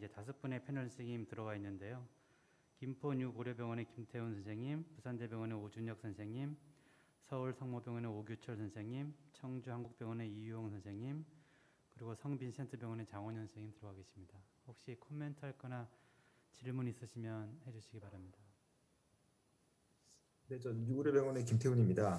이제 5분의 패널 선생님 들어와 있는데요. 김포 뉴 고려병원의 김태훈 선생님, 부산대병원의 오준혁 선생님, 서울 성모병원의 오규철 선생님, 청주 한국병원의 이유용 선생님, 그리고 성빈센트병원의 장원현 선생님 들어와 계십니다. 혹시 코멘트 할 거나 질문 있으시면 해주시기 바랍니다. 네, 저 뉴고려병원의 김태훈입니다.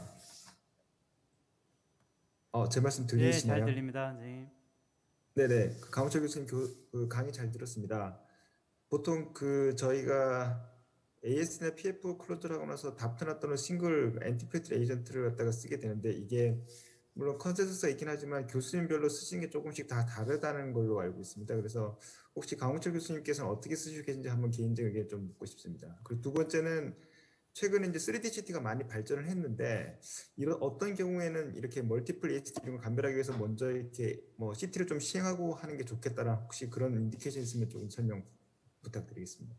제 말씀 네, 들리시나요? 잘 들립니다, 선생님. 네네, 강우철 교수님 강의 잘 들었습니다. 보통 저희가 AS나 PF 클로즈를 하고 나서 다프나 또는 싱글 엔티플레이트 에이전트를 갖다가 쓰게 되는데, 이게 물론 컨센서스가 있긴 하지만 교수님별로 쓰시는 게 조금씩 다 다르다는 걸로 알고 있습니다. 그래서 혹시 강우철 교수님께서는 어떻게 쓰시고 계신지 한번 개인적인 의견 좀 묻고 싶습니다. 그리고 두 번째는, 최근에 이제 3D CT가 많이 발전을 했는데, 이런 어떤 경우에는 이렇게 멀티플 AST 이런 걸 감별하기 위해서 먼저 이렇게 뭐 CT를 좀 시행하고 하는 게 좋겠다라, 혹시 그런 인디케이션 있으면 좀 설명 부탁드리겠습니다.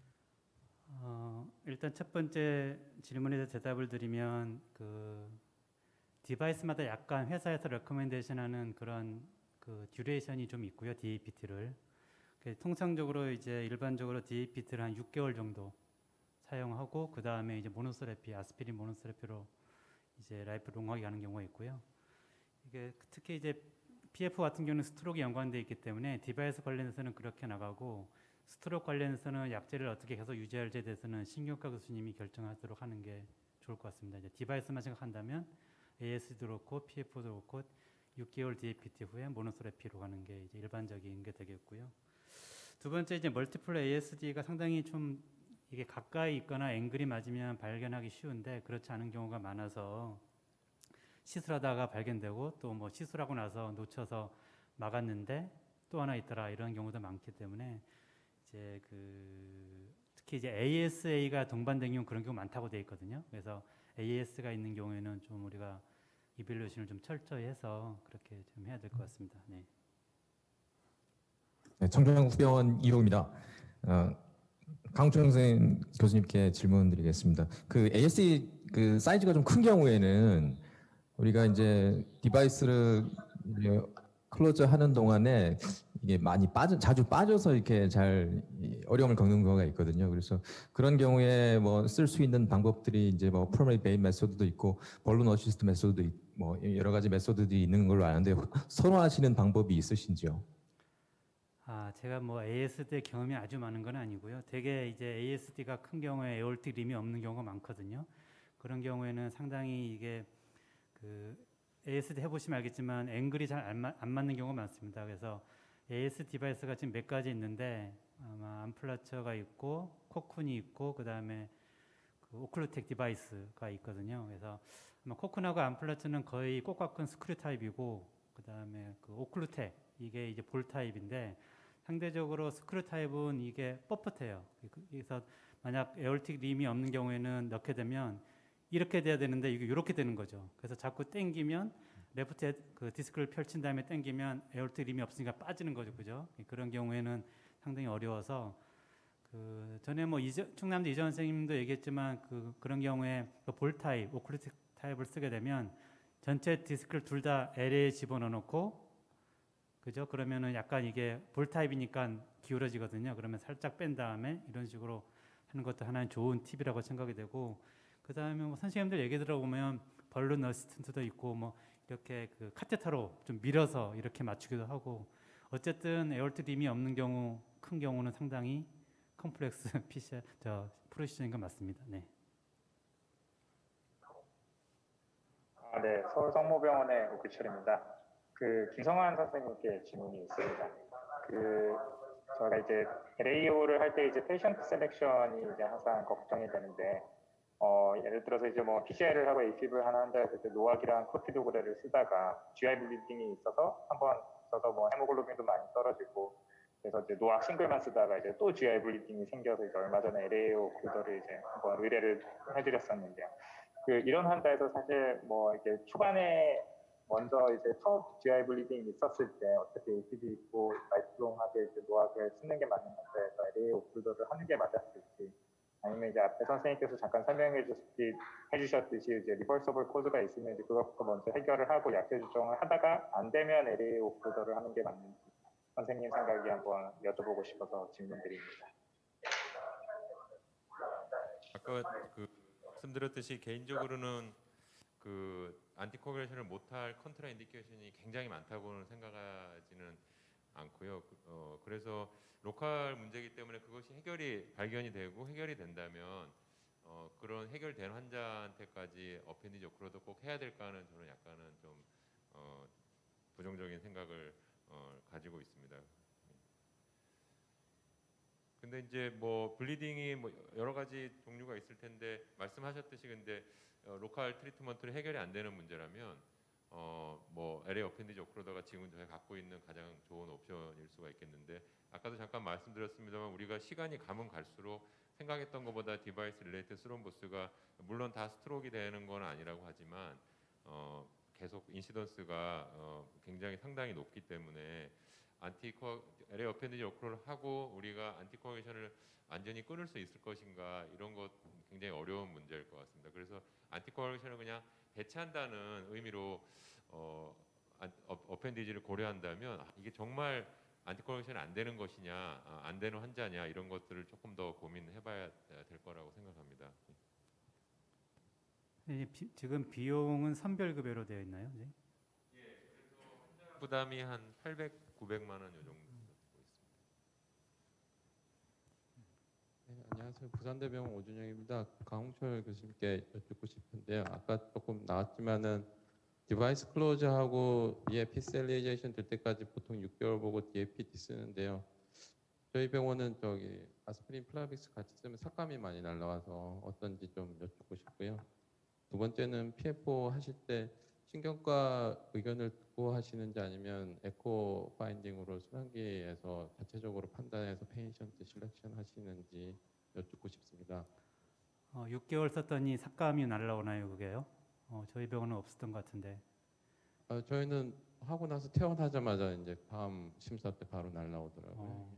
일단 첫 번째 질문에 대해서 대답을 드리면, 디바이스마다 약간 회사에서 레코멘데이션하는 그런 듀레이션이 좀 있고요, DAPT를. 통상적으로 이제 일반적으로 DAPT를 한 6개월 정도 사용하고, 그 다음에 이제 모노세라피, 아스피린 모노세라피로 이제 라이프 롱하게 가는 경우가 있고요. 이게 특히 이제 PF 같은 경우는 스트로크에 연관되어 있기 때문에 디바이스 관련해서는 그렇게 나가고, 스트로크 관련해서는 약제를 어떻게 계속 유지할지에 대해서는 신경과 교수님이 결정하도록 하는 게 좋을 것 같습니다. 이제 디바이스만 생각한다면 AS도 그렇고 PF도 그렇고 6개월 DAPT 후에 모노세라피로 가는 게 이제 일반적인 게 되겠고요. 두 번째, 이제 멀티플 ASD가 상당히 좀 이게 가까이 있거나 앵글이 맞으면 발견하기 쉬운데, 그렇지 않은 경우가 많아서 시술하다가 발견되고, 또 뭐 시술하고 나서 놓쳐서 막았는데 또 하나 있더라, 이런 경우도 많기 때문에 이제 특히 이제 ASA가 동반된 경우 그런 경우 많다고 되어 있거든요. 그래서 AS가 있는 경우에는 좀 우리가 이밸루에이션을 좀 철저히 해서 그렇게 좀 해야 될 것 같습니다. 네. 네, 청주한국병원 이호입니다. 강우철 선생님 교수님께 질문 드리겠습니다. ASD 사이즈가 좀 큰 경우에는 우리가 이제 디바이스를 이제 클로즈 하는 동안에 이게 많이 자주 빠져서 이렇게 잘 어려움을 겪는 경우가 있거든요. 그래서 그런 경우에 뭐 쓸 수 있는 방법들이 이제 뭐 프라이머리 베인 메소드도 있고 벌룬 어시스트 메소드도 뭐 여러 가지 메소드들이 있는 걸로 아는데, 선호하시는 방법이 있으신지요? 제가 뭐 ASD 경험이 아주 많은 건 아니고요. 되게 이제 ASD가 큰 경우에 에올틱 림이 없는 경우가 많거든요. 그런 경우에는 상당히 이게 ASD 해보시면 알겠지만 앵글이 잘 안 맞는 경우가 많습니다. 그래서 AS 디바이스가 지금 몇 가지 있는데, 아마 암플라처가 있고 코쿤이 있고, 그 다음에 오클루텍 디바이스가 있거든요. 그래서 아마 코쿤하고 암플라처는 거의 꽃과 스크류 타입이고, 그 다음에 오클루텍 이게 이제 볼 타입인데, 상대적으로 스크류 타입은 이게 뻣뻣해요. 그래서 만약 에올틱 림이 없는 경우에는 넣게 되면 이렇게 돼야 되는데 이게 이렇게 되는 거죠. 그래서 자꾸 당기면 레프트 디스크를 펼친 다음에 당기면 에올틱 림이 없으니까 빠지는 거죠, 그죠? 그런 경우에는 상당히 어려워서 전에 뭐 충남대 이전 선생님도 얘기했지만 그런 경우에 볼 타입, 오클루틱 타입을 쓰게 되면 전체 디스크를 둘 다 LA에 집어넣어 놓고, 그죠? 그러면은 약간 이게 볼 타입이니까 기울어지거든요. 그러면 살짝 뺀 다음에 이런 식으로 하는 것도 하나의 좋은 팁이라고 생각이 되고, 그 다음에 뭐 선생님들 얘기 들어보면 벌룬 어시스턴트도 있고, 뭐 이렇게 카테터로 좀 밀어서 이렇게 맞추기도 하고, 어쨌든 에올틱 림이 없는 경우, 큰 경우는 상당히 컴플렉스 프로시저인 건 맞습니다. 네. 네, 서울 성모병원의 오규철입니다. 김성환 선생님께 질문이 있습니다. 저희가 이제 LAO를 할 때 이제 페이션트 셀렉션이 이제 항상 걱정이 되는데, 예를 들어서 이제 뭐 PCI를 하고 AFib을 하나 한다 했을 때 노악이랑 코티도그레를 쓰다가 GI 블리딩이 있어서 한번 써서 뭐 헤모글로빈도 많이 떨어지고, 그래서 이제 노악 싱글만 쓰다가 이제 또 GI 블리딩이 생겨서 이제 얼마 전에 LAO 구더를 이제 한번 의뢰를 해드렸었는데요. 이런 환자에서 사실 뭐 이렇게 초반에 먼저 이제 첫 GI 블리딩이 있었을 때 어떻게 AFib 있고 라이프롱하게 이제 노악을 쓰는 게 맞는 환자에서 LAO 구더를 하는 게 맞았을지, 아니면 이제 앞에 선생님께서 잠깐 설명해 주셨듯이 이제 리버서블 코드가 있으면 이제 그것부터 먼저 해결을 하고 약제 조정을 하다가 안 되면 LA 오프더를 하는 게 맞는지, 선생님 생각이 한번 여쭤보고 싶어서 질문드립니다. 아까 말씀드렸듯이 개인적으로는 안티코아굴레이션을 못할 컨트라 인디케이션이 굉장히 많다고는 생각하지는 않고요. 그래서 로컬 문제이기 때문에 그것이 발견이 되고 해결이 된다면 그런 해결된 환자한테까지 어펜디지 오클루드 꼭 해야 될까는 저는 약간은 좀 부정적인 생각을 가지고 있습니다. 근데 이제 뭐 블리딩이 뭐 여러 가지 종류가 있을 텐데 말씀하셨듯이 근데 로컬 트리트먼트로 해결이 안 되는 문제라면 뭐 LA 어펜디지 오클루더가 지금 저희가 갖고 있는 가장 좋은 옵션일 수가 있겠는데 아까도 잠깐 말씀드렸습니다만 우리가 시간이 가면 갈수록 생각했던 것보다 디바이스 릴레이트 스롬보스가 물론 다 스트로크가 되는 건 아니라고 하지만 계속 인시던스가 굉장히 상당히 높기 때문에 LA 어펜디지 오클루더를 하고 우리가 안티코아굴레이션을 완전히 끊을 수 있을 것인가 이런 것 굉장히 어려운 문제일 것 같습니다. 그래서 안티코아굴레이션을 그냥 배치한다는 의미로 어펜디지를 고려한다면 이게 정말 안티코아굴레이션이 안 되는 것이냐, 안 되는 환자냐 이런 것들을 조금 더 고민해봐야 될 거라고 생각합니다. 지금 비용은 선별급여로 되어 있나요? 네? 부담이 한 800, 900만 원 요 정도 되고 있습니다. 네, 안녕하세요. 부산대병원 오준영입니다. 강홍철 교수님께 여쭙고 싶은데요. 아까 조금 나왔지만은 디바이스 클로즈하고 EAP 셀리제이션 될 때까지 보통 6개월 보고 DAPT 쓰는데요. 저희 병원은 아스피린 플라빅스 같이 쓰면 삭감이 많이 날라와서 어떤지 좀 여쭙고 싶고요. 두 번째는 PFO 하실 때 신경과 의견을 듣고 하시는지 아니면 에코 파인딩으로 순환기에서 자체적으로 판단해서 페이션트 실렉션 하시는지 여쭙고 싶습니다. 6개월 썼더니 삭감이 날라오나요, 그게요? 저희 병원은 없었던 것 같은데. 저희는 하고 나서 퇴원하자마자 이제 다음 심사 때 바로 날라오더라고요.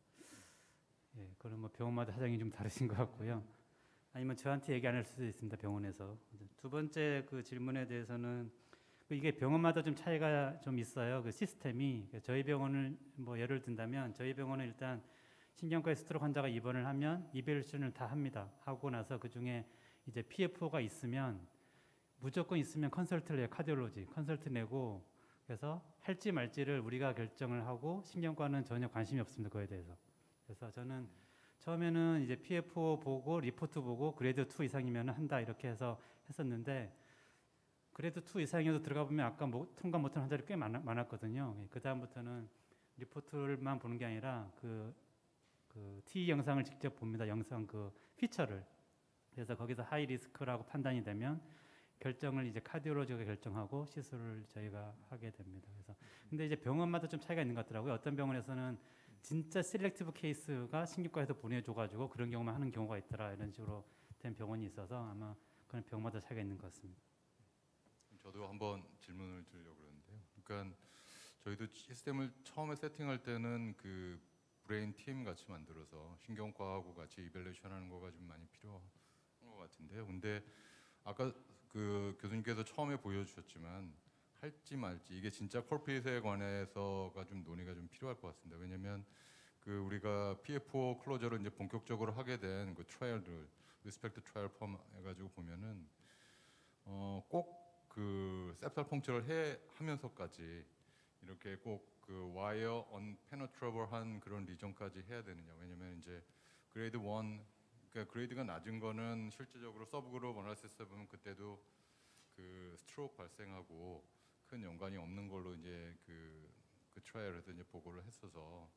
예, 그럼 뭐 병원마다 사정이 좀 다르신 것 같고요. 아니면 저한테 얘기 안 할 수도 있습니다, 병원에서. 두 번째 그 질문에 대해서는 이게 병원마다 좀 차이가 좀 있어요. 그 시스템이 저희 병원을 뭐 예를 든다면 저희 병원은 일단 신경과의 스트로크 환자가 입원을 하면 이벨루션을 다 합니다. 하고 나서 그 중에 이제 PFO가 있으면 무조건 있으면 컨설트를 해요. 카디올로지 컨설트 내고 그래서 할지 말지를 우리가 결정을 하고 신경과는 전혀 관심이 없습니다. 그거에 대해서. 그래서 저는 처음에는 이제 PFO 보고 리포트 보고 그레이드 2 이상이면 한다 이렇게 해서 했었는데 그래도 2 이상이어도 들어가 보면 아까 통과 못한 환자들이 꽤 많았거든요. 그 다음부터는 리포트만 보는 게 아니라 그 T 영상을 직접 봅니다. 영상 그 피처를. 그래서 거기서 하이 리스크라고 판단이 되면 결정을 이제 카디올로지가 결정하고 시술을 저희가 하게 됩니다. 그래서 근데 이제 병원마다 좀 차이가 있는 것 같더라고요. 어떤 병원에서는 진짜 셀렉티브 케이스가 신경과에서 보내줘가지고 그런 경우만 하는 경우가 있더라 이런 식으로 된 병원이 있어서 아마 그런 병마다 차이가 있는 것 같습니다. 저도 한번 질문을 드리려고 그러는데요. 그러니까 저희도 시스템을 처음에 세팅할 때는 그 브레인 팀 같이 만들어서 신경과하고 같이 이밸루에이션 하는 거가 좀 많이 필요한 것 같은데요. 근데 아까 그 교수님께서 처음에 보여주셨지만 할지 말지 이게 진짜 콜핏에 관해서가 좀 논의가 좀 필요할 것 같습니다. 왜냐하면 그 우리가 PFO 클로저를 이제 본격적으로 하게 된 그 트라이얼들 리스펙트 트라이얼 펌 해가지고 보면은 꼭 그 셉탈 펑처를 하면서까지 이렇게 꼭 그 와이어 언페너트러블한 그런 리전까지 해야 되느냐. 왜냐면 이제 그레이드 1 그러니까 그레이드가 낮은 거는 실질적으로 서브그룹 어널시스에 보면 그때도 그 스트로크 발생하고 큰 연관이 없는 걸로 이제 그 트라이얼에서 이제 보고를 했어서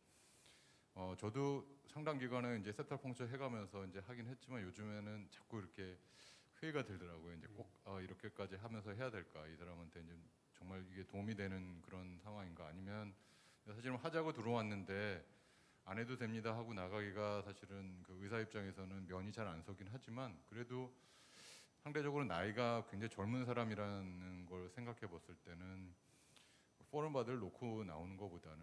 저도 상당 기간은 이제 셉탈 펑처 해가면서 이제 하긴 했지만 요즘에는 자꾸 이렇게 회의가 들더라고요. 이제 꼭 이렇게까지 하면서 해야 될까? 이 사람한테 이제 정말 이게 도움이 되는 그런 상황인가? 아니면 사실은 하자고 들어왔는데 안 해도 됩니다 하고 나가기가 사실은 그 의사 입장에서는 면이 잘 안 서긴 하지만 그래도 상대적으로 나이가 굉장히 젊은 사람이라는 걸 생각해 봤을 때는 포럼바들 놓고 나오는 것보다는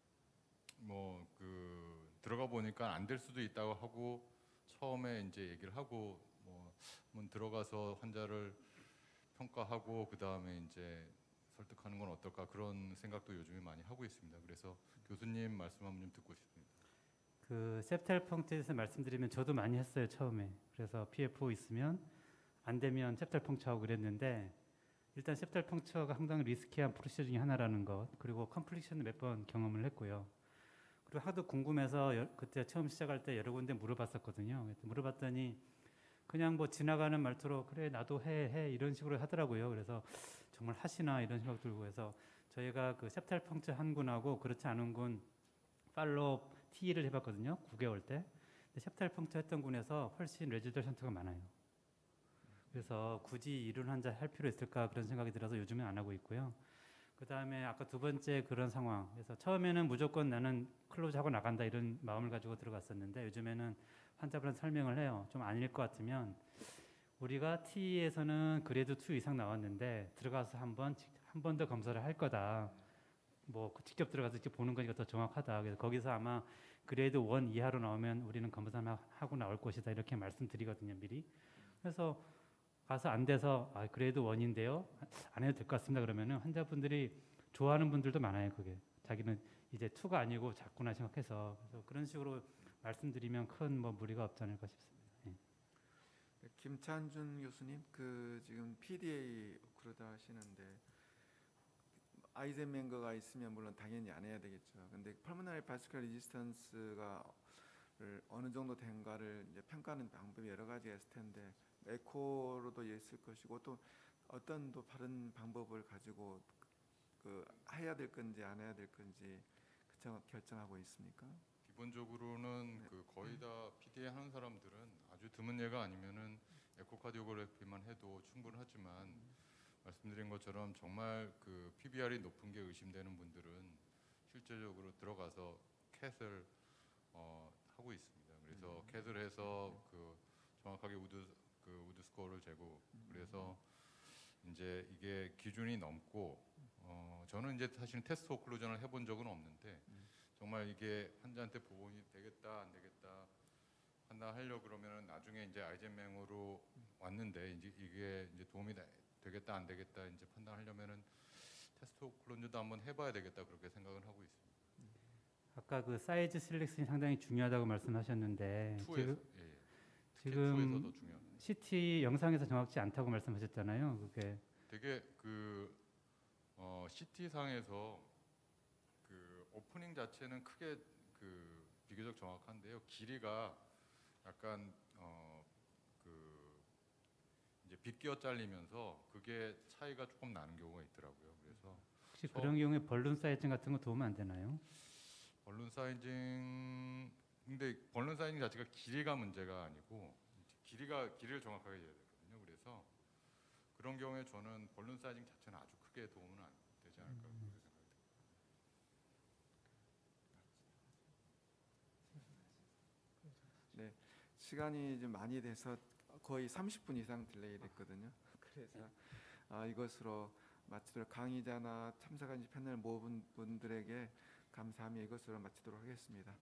뭐 그 들어가 보니까 안 될 수도 있다고 하고 처음에 이제 얘기를 하고 뭐 한번 들어가서 환자를 평가하고 그 다음에 이제 설득하는 건 어떨까 그런 생각도 요즘에 많이 하고 있습니다. 그래서 교수님 말씀 한번 좀 듣고 싶습니다. 그 셉텔 펑크에서 말씀드리면 저도 많이 했어요 처음에. 그래서 PFO 있으면 안 되면 셉텔 펑크하고 그랬는데 일단 셉텔 펑크가 상당히 리스키한 프로시저 중에 하나라는 것, 그리고 컴플리션을 몇 번 경험을 했고요. 그리고 하도 궁금해서 그때 처음 시작할 때 여러 군데 물어봤었거든요. 그래서 물어봤더니 그냥 뭐 지나가는 말투로 그래 나도 해 이런 식으로 하더라고요. 그래서 정말 하시나 이런 생각 들고 해서 저희가 그 셉텔 펑크 한 군하고 그렇지 않은 군 팔로우 T를 해봤거든요. 9개월 때. 근데 셉텔 펑크 했던 군에서 훨씬 레지덜 션트가 많아요. 그래서 굳이 이런 환자 할 필요 있을까 그런 생각이 들어서 요즘은 안 하고 있고요. 그 다음에 아까 두 번째 그런 상황. 그래서 처음에는 무조건 나는 클로즈하고 나간다 이런 마음을 가지고 들어갔었는데 요즘에는 환자분한테 설명을 해요. 좀 아닐 것 같으면 우리가 T에서는 그래도 2 이상 나왔는데 들어가서 한 번 더 검사를 할 거다. 뭐 직접 들어가서 직접 보는 거니까 더 정확하다. 그래서 거기서 아마 그레이드 1 이하로 나오면 우리는 검사하고 나올 것이다. 이렇게 말씀드리거든요, 미리. 그래서 가서 안 돼서 그레이드 1인데요. 안 해도 될 것 같습니다. 그러면은 환자분들이 좋아하는 분들도 많아요, 그게. 자기는 이제 2가 아니고 작구나 생각해서. 그래서 그런 식으로 말씀드리면 큰 뭐 무리가 없지 않을까 싶습니다. 예. 네, 김찬준 교수님, 그 지금 PDA 그러다 하시는데 아이젠맹거가 있으면 물론 당연히 안 해야 되겠죠. 근데 펄모너리 바스큘러 레지스턴스가 어느 정도 된가를 이제 평가하는 방법이 여러 가지가 있을 텐데 에코로도 있을 것이고 또 어떤 또 다른 방법을 가지고 그 해야 될 건지 안 해야 될 건지 결정하고 있습니까? 기본적으로는 그 거의 다 PDA 하는 사람들은 아주 드문 예가 아니면은 에코카디오그래피만 해도 충분하지만 말씀드린 것처럼 정말 그 PVR이 높은 게 의심되는 분들은 실제적으로 들어가서 캣을 하고 있습니다. 그래서 캣을 해서 그 정확하게 우드 스코어를 재고 그래서 이제 이게 기준이 넘고 저는 이제 사실은 테스트 오클루전을 해본 적은 없는데 정말 이게 환자한테 보험이 되겠다 안 되겠다 판단하려고 그러면 나중에 이제 아이젠맹으로 왔는데 이제 이게 이제 도움이 되겠다 안 되겠다 이제 판단하려면은 테스트 오클루전도 한번 해봐야 되겠다 그렇게 생각을 하고 있습니다. 아까 그 사이즈 셀렉션이 상당히 중요하다고 말씀하셨는데 지금 2에서 더 중요합니다. CT 영상에서 정확치 않다고 말씀하셨잖아요. 그게 되게 그 CT 상에서 그 오프닝 자체는 크게 그 비교적 정확한데요. 길이가 약간 그 이제 빗겨 잘리면서 그게 차이가 조금 나는 경우가 있더라고요. 그래서 혹시 그런 경우에 벌룬 사이징 같은 거 도움 안 되나요? 벌룬 사이징 근데 벌룬 사이징 자체가 길이가 문제가 아니고 길이를 정확하게 해야 되거든요. 그래서 그런 경우에 저는 벌룬 사이징 자체는 아주 크게 도움은 안 되지 않을까 그렇게 생각이 듭니다. 네, 시간이 좀 많이 돼서 거의 30분 이상 딜레이 됐거든요. 그래서 이것으로 마치도록 강의자나 참석한 패널 모든 분들에게 감사하며 이것으로 마치도록 하겠습니다.